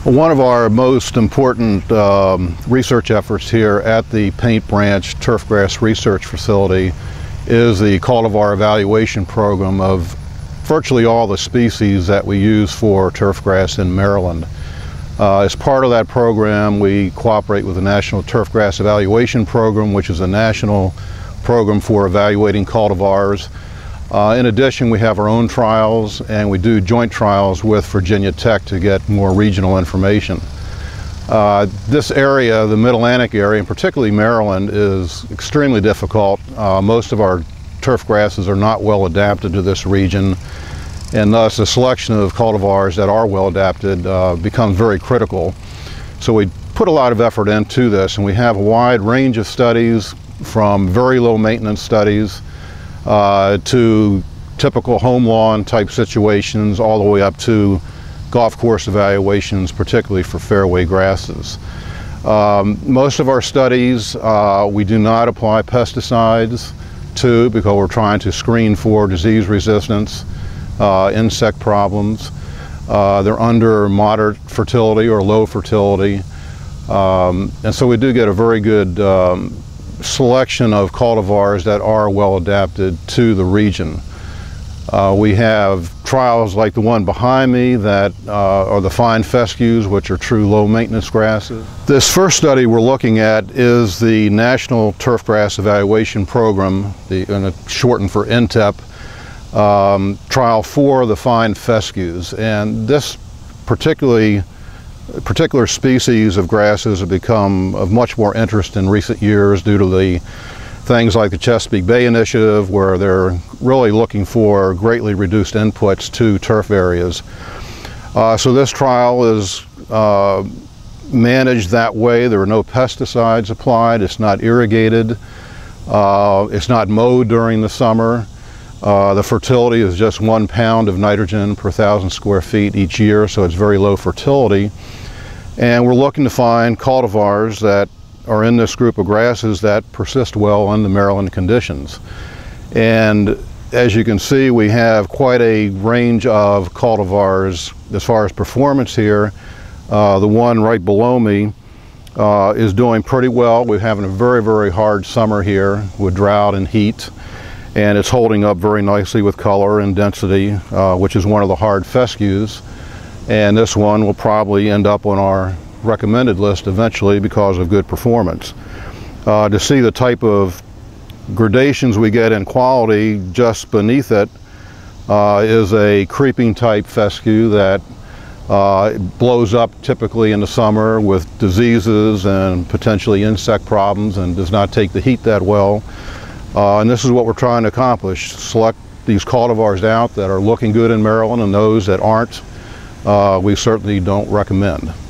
One of our most important research efforts here at the Paint Branch Turfgrass Research Facility is the cultivar evaluation program of virtually all the species that we use for turfgrass in Maryland. As part of that program, we cooperate with the National Turfgrass Evaluation Program, which is a national program for evaluating cultivars. In addition, we have our own trials, and we do joint trials with Virginia Tech to get more regional information. This area, the Mid-Atlantic area, and particularly Maryland, is extremely difficult. Most of our turf grasses are not well adapted to this region, and thus the selection of cultivars that are well adapted becomes very critical. So we put a lot of effort into this, and we have a wide range of studies, from very low maintenance studies to typical home lawn type situations, all the way up to golf course evaluations, particularly for fairway grasses. Most of our studies we do not apply pesticides to, because we're trying to screen for disease resistance, insect problems. They're under moderate fertility or low fertility, and so we do get a very good selection of cultivars that are well adapted to the region. We have trials like the one behind me that are the fine fescues, which are true low maintenance grasses. This first study we're looking at is the National Turfgrass Evaluation Program, shortened for NTEP, trial for the fine fescues. And this particular species of grasses have become of much more interest in recent years due to the things like the Chesapeake Bay Initiative, where they're really looking for greatly reduced inputs to turf areas. So this trial is managed that way. There are no pesticides applied. It's not irrigated. It's not mowed during the summer. The fertility is just 1 pound of nitrogen per 1,000 square feet each year, so it's very low fertility. And we're looking to find cultivars that are in this group of grasses that persist well in the Maryland conditions. And as you can see, we have quite a range of cultivars as far as performance here. The one right below me is doing pretty well. We're having a very, very hard summer here with drought and heat, and it's holding up very nicely with color and density, which is one of the hard fescues. And this one will probably end up on our recommended list eventually because of good performance. To see the type of gradations we get in quality just beneath it is a creeping type fescue that blows up typically in the summer with diseases and potentially insect problems, and does not take the heat that well. And this is what we're trying to accomplish: select these cultivars out that are looking good in Maryland, and those that aren't, we certainly don't recommend.